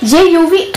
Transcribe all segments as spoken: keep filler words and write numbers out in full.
ये UV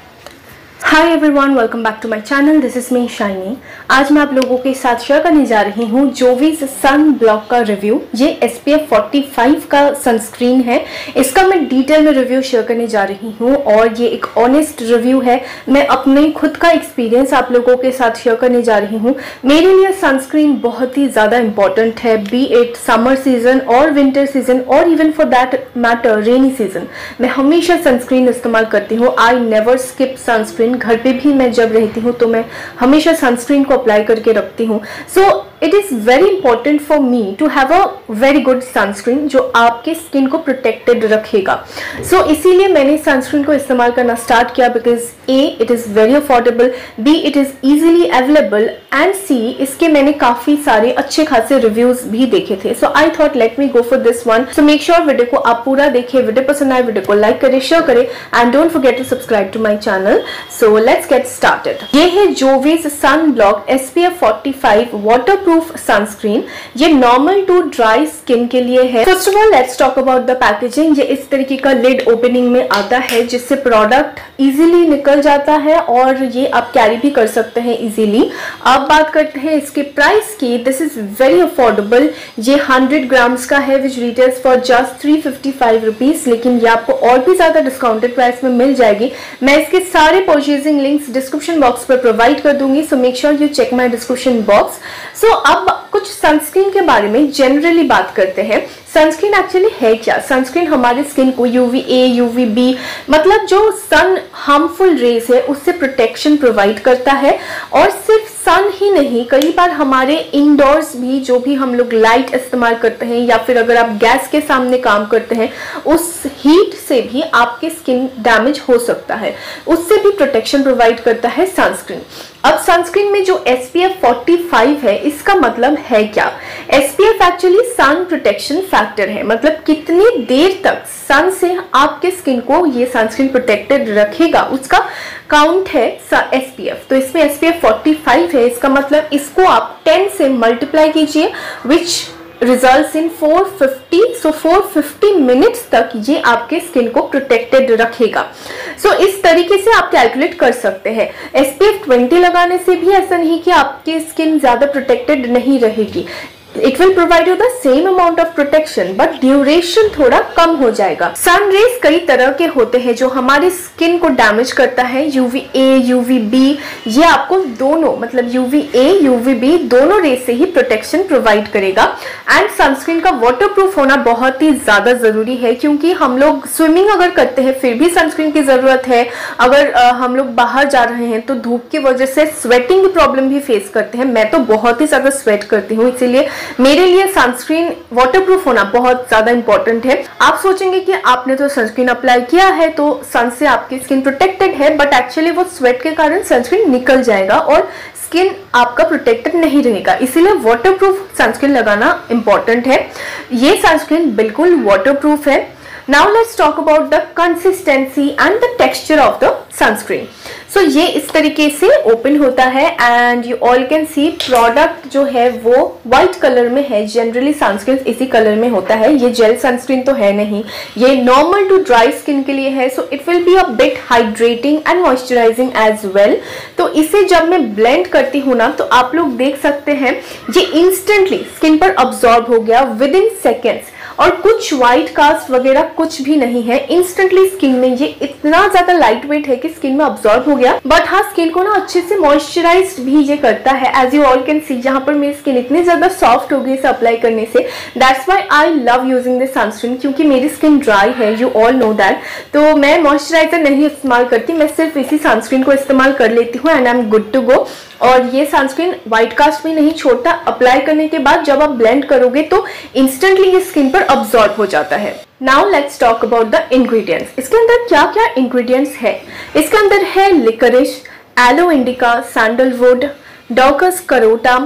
hi everyone, welcome back to my channel. This is me Shiny. आज मैं आप लोगों के साथ शेयर करने जा रही हूँ जोवीज सन ब्लॉक का रिव्यू। ये S P F forty five का सनस्क्रीन है। इसका मैं डिटेल में रिव्यू शेयर करने जा रही हूँ और ये एक ऑनेस्ट रिव्यू है। मैं अपने खुद का एक्सपीरियंस आप लोगों के साथ शेयर करने जा रही हूँ। मेरे लिए सनस्क्रीन बहुत ही ज़्यादा इंपॉर्टेंट है, बी इट समर सीजन और विंटर सीजन और even for that matter rainy season. मैं हमेशा सनस्क्रीन इस्तेमाल करती हूँ। I never skip sunscreen. घर पे भी मैं जब रहती हूँ तो मैं हमेशा सनस्क्रीन को अप्लाई करके रखती हूँ। So it is very important for me to have a very good sunscreen जो आपके स्किन को प्रोटेक्टेड रखेगा। सो so, इसीलिए मैंने सनस्क्रीन को इस्तेमाल करना स्टार्ट किया because a it is very affordable, b it is easily available and c इसके मैंने काफ़ी सारे अच्छे खासे रिव्यूज भी देखे थे। So I thought let me go for this one. So make sure video को आप पूरा देखिए। वीडियो पसंद आए वीडियो को लाइक करें, शेयर करें and don't forget to subscribe to my channel. So let's get started. ये है Jovees sun block S P F forty five waterproof sunscreen. ये नॉर्मल टू ड्राई स्किन के लिए है। First of all let's talk about the packaging. ये इस तरीके का लिड ओपनिंग में आता है जिससे प्रोडक्ट इजीली निकल जाता है और ये आप कैरी भी कर सकते हैं इजीली। अब बात करते हैं इसके प्राइस की। This is very affordable. ये हंड्रेड ग्राम्स का है which retails for just three fifty five rupees, लेकिन ये आपको और भी ज्यादा डिस्काउंटेड प्राइस में मिल जाएगी। मैं इसके सारे परचेजिंग लिंक्स डिस्क्रिप्शन बॉक्स पर प्रोवाइड कर दूंगी। So make sure you check my description box. सो अब कुछ सनस्क्रीन के बारे में जनरली बात करते हैं। सनस्क्रीन एक्चुअली है क्या? सनस्क्रीन हमारे स्किन को यूवी ए, यूवी बी मतलब जो सन हार्मफुल रेज है उससे प्रोटेक्शन प्रोवाइड करता है। और सिर्फ सन ही नहीं, कई बार हमारे इंडोर्स भी जो भी हम लोग लाइट इस्तेमाल करते हैं या फिर अगर आप गैस के सामने काम करते हैं उस हीट से भी आपकी स्किन डैमेज हो सकता है, उससे भी प्रोटेक्शन प्रोवाइड करता है सनस्क्रीन। अब सनस्क्रीन में जो S P F forty five है इसका मतलब है क्या? S P F actually sun protection factor है, मतलब कितनी देर तक सन से आपके स्किन को ये सनस्क्रीन प्रोटेक्टेड रखेगा उसका काउंट है एस पी एफ। तो इसमें S P F forty five है, इसका मतलब इसको आप टेन से मल्टीप्लाई कीजिए which results in four fifty. So four fifty minutes तक ये आपके स्किन को प्रोटेक्टेड रखेगा। सो so, इस तरीके से आप कैलकुलेट कर सकते हैं। एस पी एफ ट्वेंटी लगाने से भी ऐसा नहीं कि आपकी स्किन ज्यादा प्रोटेक्टेड नहीं रहेगी। It will provide you the same amount of protection but duration थोड़ा कम हो जाएगा। सन रेज कई तरह के होते हैं जो हमारी स्किन को डैमेज करता है। यूवी ए, यूवी बी, ये आपको दोनों मतलब यूवी ए, यूवी बी दोनों रेज से ही प्रोटेक्शन प्रोवाइड करेगा। एंड सनस्क्रीन का वाटर प्रूफ होना बहुत ही ज्यादा जरूरी है क्योंकि हम लोग स्विमिंग अगर करते हैं फिर भी सनस्क्रीन की जरूरत है। अगर आ, हम लोग बाहर जा रहे हैं तो धूप की वजह से स्वेटिंग की प्रॉब्लम भी फेस करते हैं। मैं तो बहुत ही ज्यादा स्वेट करती हूँ, इसीलिए मेरे लिए सनस्क्रीन वाटरप्रूफ होना बहुत ज्यादा इंपॉर्टेंट है। आप सोचेंगे कि आपने तो सनस्क्रीन अप्लाई किया है तो सन से आपकी स्किन प्रोटेक्टेड है, बट एक्चुअली वो स्वेट के कारण सनस्क्रीन निकल जाएगा और स्किन आपका प्रोटेक्टेड नहीं रहेगा। इसीलिए वाटरप्रूफ सनस्क्रीन लगाना इंपॉर्टेंट है। ये सनस्क्रीन बिल्कुल वाटरप्रूफ है। Now let's talk about the consistency and the texture of the sunscreen. So ये इस तरीके से ओपन होता है and you all can see product जो है वो व्हाइट कलर में है। जनरली सनस्क्रीन इसी कलर में होता है। ये जेल सनस्क्रीन तो है नहीं, ये नॉर्मल टू ड्राई स्किन के लिए है। So it will be a bit hydrating and moisturising as well. तो इसे जब मैं ब्लेंड करती हूँ ना तो आप लोग देख सकते हैं ये इंस्टेंटली स्किन पर अब्सॉर्ब हो गया विद इन सेकेंड्स और कुछ व्हाइट कास्ट वगैरह कुछ भी नहीं है। इंस्टेंटली स्किन में ये इतना ज्यादा लाइट वेट है कि स्किन में अब्सॉर्ब हो गया। बट हाँ, स्किन को ना अच्छे से मॉइस्चराइज्ड भी ये करता है। As you all can see यहाँ पर मेरी स्किन इतनी ज्यादा सॉफ्ट हो गई इसे अप्लाई करने से। That's why I love using this sunscreen क्योंकि मेरी स्किन ड्राई है, यू ऑल नो दैट। तो मैं मॉइस्चराइजर नहीं इस्तेमाल करती, मैं सिर्फ इसी सनस्क्रीन को इस्तेमाल कर लेती हूँ and I am good to go. और ये सनस्क्रीन व्हाइट कास्ट भी नहीं छोड़ता। अप्लाई करने के बाद जब आप ब्लेंड करोगे तो इंस्टेंटली ये स्किन पर अब्सॉर्ब हो जाता है। Now let's talk about the ingredients. इसके अंदर क्या क्या इंग्रेडिएंट्स है? इसके अंदर है liquorice, aloe indica, sandalwood, daucus carota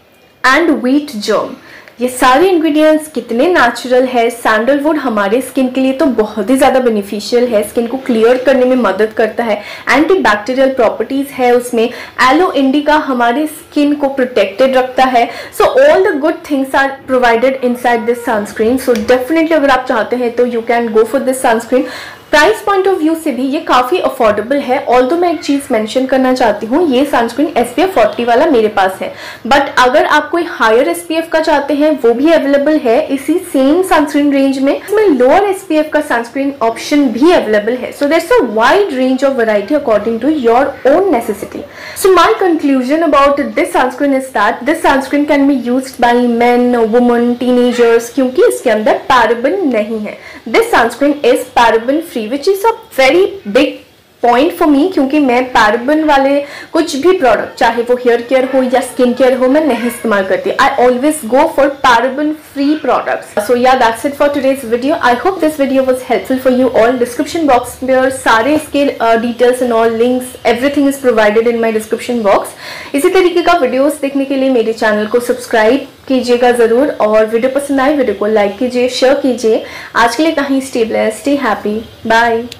and wheat germ. ये सारे इंग्रेडिएंट्स कितने नेचुरल है। सैंडलवुड हमारे स्किन के लिए तो बहुत ही ज़्यादा बेनिफिशियल है, स्किन को क्लियर करने में मदद करता है, एंटीबैक्टीरियल प्रॉपर्टीज़ है उसमें। एलो इंडिका हमारे स्किन को प्रोटेक्टेड रखता है। So all the good things are provided inside this sunscreen. So definitely अगर आप चाहते हैं तो you can go for this sunscreen. Price point of view से भी ये काफ़ी अफोर्डेबल है। ऑल्दो मैं एक चीज़ मेंशन करना चाहती हूँ, ये sunscreen S P F forty वाला मेरे पास है, बट अगर आप कोई हायर एस पी एफ का चाहते हैं वो भी अवेलेबल है इसी सेम सनस्क्रीन रेंज में। इसमें लोअर एस पी एफ का सनस्क्रीन ऑप्शन भी अवेलेबल है। So there is a wide range of variety according to your own necessity. So my conclusion about this sunscreen is that this sunscreen can be used by men, women, teenagers, क्योंकि इसके अंदर paraben नहीं है। This sunscreen is paraben free, which is a very big point for me, क्योंकि मैं paraben वाले कुछ भी प्रोडक्ट, चाहे वो हेयर केयर हो या स्किन केयर हो, मैं नहीं इस्तेमाल करती। I always go for paraben free products. So yeah that's it for today's video. I hope this video was helpful for you all. Description box में सारे इसके details and all links everything is provided in my description box. इसी तरीके का videos देखने के लिए मेरे चैनल को सब्सक्राइब कीजिएगा जरूर, और वीडियो पसंद आए वीडियो को लाइक कीजिए, शेयर कीजिए। आज के लिए कहीं stay blessed, stay happy, bye.